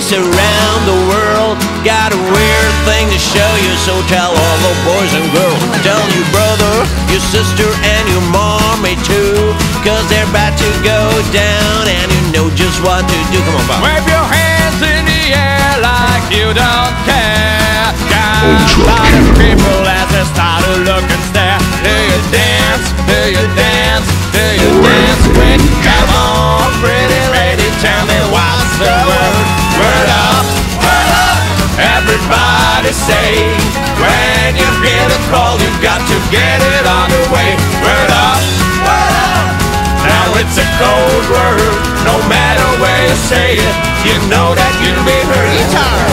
place around the world. Got a weird thing to show you, so tell all the boys and girls. Tell your brother, your sister, and your mommy too, 'cause they're about to go down, and you know just what to do. Come on, Bob. Wave your hands in the air like you don't care. Got a lot of people as they start to look and stare. Do you dance? Do you dance? Do you dance quick? Come on, pretty lady, tell me what's the word. Word up, word up. Everybody say, when you hear the call, you got to get it on the way. Word up, word up. Now it's a cold word, no matter where you say it, you know that you'll be heard. Guitar.